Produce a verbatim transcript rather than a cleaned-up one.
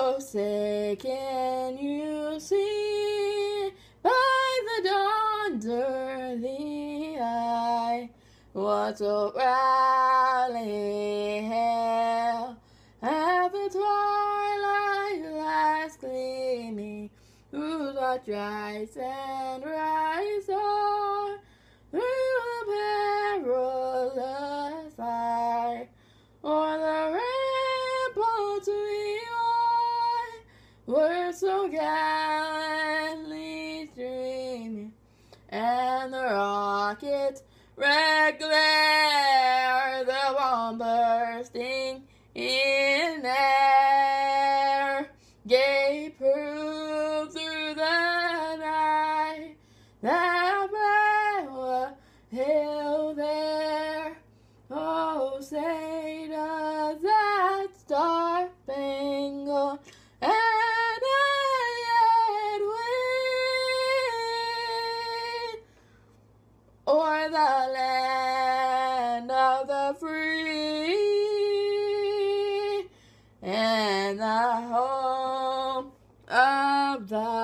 Oh, say, can you see by the dawn's early eye what so proudly hailed at the twilight lies gleaming through the rise and rise on through the perilous fire o'er the ramparts we were so gallantly streaming, and the rocket's red glare, the bomb bursting in air, gave proof through the night that flag was held there. Oh, say does that star-spangled or the land of the free and the home of the